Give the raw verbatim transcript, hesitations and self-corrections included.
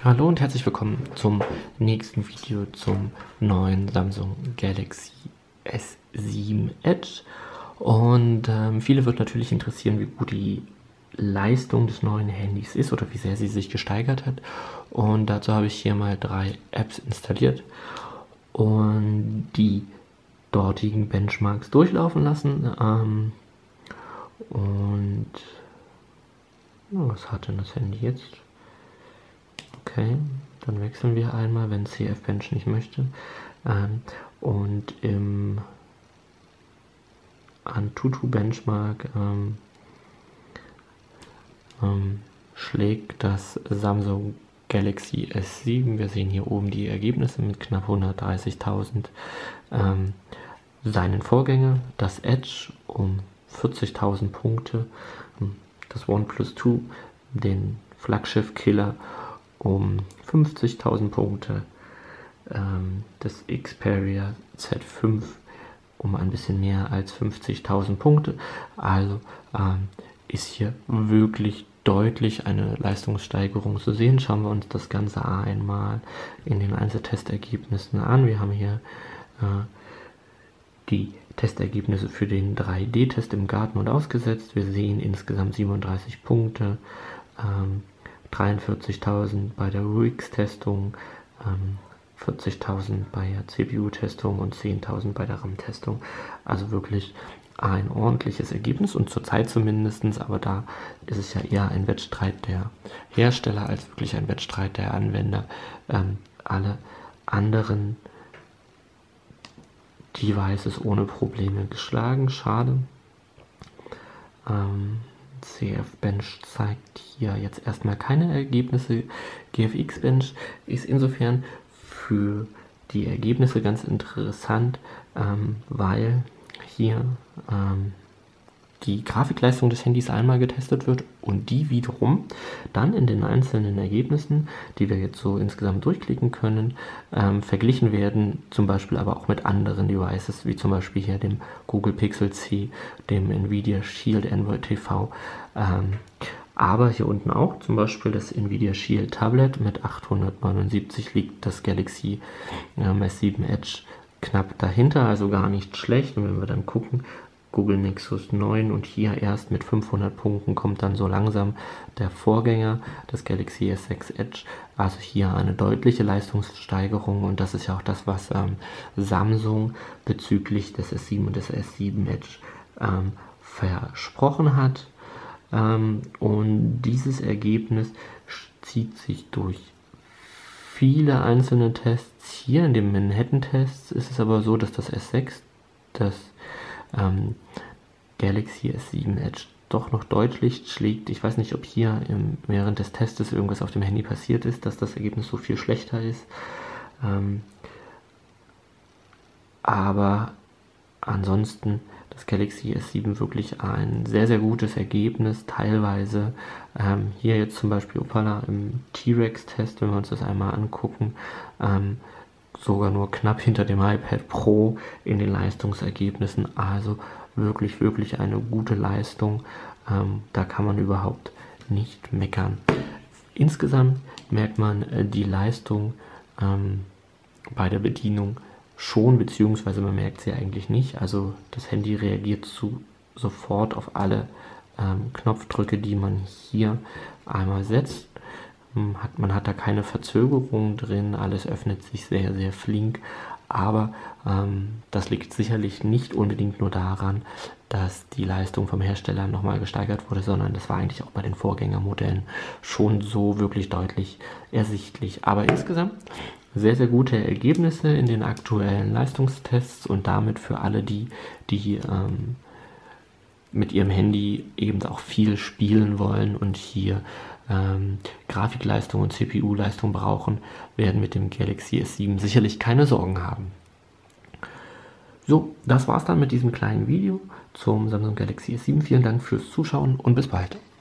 Hallo und herzlich willkommen zum nächsten Video zum neuen Samsung Galaxy S sieben Edge. Und ähm, viele wird natürlich interessieren, wie gut die Leistung des neuen Handys ist oder wie sehr sie sich gesteigert hat. Und dazu habe ich hier mal drei Apps installiert und die dortigen Benchmarks durchlaufen lassen. Ähm, und oh, was hat denn das Handy jetzt? Okay, dann wechseln wir einmal, wenn C F Bench nicht möchte. Ähm, und im Antutu Benchmark ähm, ähm, schlägt das Samsung Galaxy S sieben, wir sehen hier oben die Ergebnisse mit knapp hundertdreißigtausend, ähm, seinen Vorgänger, das Edge, um vierzigtausend Punkte, das OnePlus zwei, den Flaggschiff-Killer, um fünfzigtausend Punkte, ähm, das Xperia Z fünf um ein bisschen mehr als fünfzigtausend Punkte. Also ähm, ist hier wirklich deutlich eine Leistungssteigerung zu sehen. Schauen wir uns das Ganze einmal in den Einzeltestergebnissen an. Wir haben hier äh, die Testergebnisse für den drei D Test im Garten und ausgesetzt. Wir sehen insgesamt siebenunddreißig Punkte, ähm, dreiundvierzigtausend bei der U X-Testung, ähm, vierzigtausend bei der C P U-Testung und zehntausend bei der RAM-Testung. Also wirklich ein ordentliches Ergebnis und zurzeit zumindest, aber da ist es ja eher ein Wettstreit der Hersteller als wirklich ein Wettstreit der Anwender. Ähm, alle anderen Devices ohne Probleme geschlagen. Schade. Ähm, C F Bench zeigt hier jetzt erstmal keine Ergebnisse. G F X Bench ist insofern für die Ergebnisse ganz interessant, ähm, weil hier ähm, die Grafikleistung des Handys einmal getestet wird und die wiederum dann in den einzelnen Ergebnissen, die wir jetzt so insgesamt durchklicken können, ähm, verglichen werden, zum Beispiel aber auch mit anderen Devices, wie zum Beispiel hier dem Google Pixel C, dem Nvidia Shield Android T V, ähm, aber hier unten auch zum Beispiel das Nvidia Shield Tablet mit achthundertneunundsiebzig liegt das Galaxy ähm, S sieben Edge knapp dahinter, also gar nicht schlecht. Und wenn wir dann gucken, Google Nexus neun und hier erst mit fünfhundert Punkten kommt dann so langsam der Vorgänger, das Galaxy S sechs Edge. Also hier eine deutliche Leistungssteigerung und das ist ja auch das, was ähm, Samsung bezüglich des S sieben und des S sieben Edge ähm, versprochen hat. Ähm, und dieses Ergebnis zieht sich durch viele einzelne Tests. Hier in dem Manhattan-Test ist es aber so, dass das S sechs, das ähm, Galaxy S sieben Edge doch noch deutlich schlägt. Ich weiß nicht, ob hier im, während des Testes irgendwas auf dem Handy passiert ist, dass das Ergebnis so viel schlechter ist. Ähm, aber ansonsten das Galaxy S sieben wirklich ein sehr, sehr gutes Ergebnis, teilweise ähm, hier jetzt zum Beispiel Opala im T-Rex-Test, wenn wir uns das einmal angucken, ähm, sogar nur knapp hinter dem iPad Pro in den Leistungsergebnissen, also wirklich, wirklich eine gute Leistung, ähm, da kann man überhaupt nicht meckern. Insgesamt merkt man äh, die Leistung ähm, bei der Bedienung schon, beziehungsweise man merkt sie eigentlich nicht. Also das Handy reagiert zu, sofort auf alle ähm, Knopfdrücke, die man hier einmal setzt. Man hat, man hat da keine Verzögerung drin, alles öffnet sich sehr, sehr flink. Aber ähm, das liegt sicherlich nicht unbedingt nur daran, dass die Leistung vom Hersteller nochmal gesteigert wurde, sondern das war eigentlich auch bei den Vorgängermodellen schon so wirklich deutlich ersichtlich. Aber insgesamt sehr, sehr gute Ergebnisse in den aktuellen Leistungstests und damit für alle die, die ähm, mit ihrem Handy eben auch viel spielen wollen und hier ähm, Grafikleistung und C P U-Leistung brauchen, werden mit dem Galaxy S sieben sicherlich keine Sorgen haben. So, das war's dann mit diesem kleinen Video zum Samsung Galaxy S sieben. Vielen Dank fürs Zuschauen und bis bald.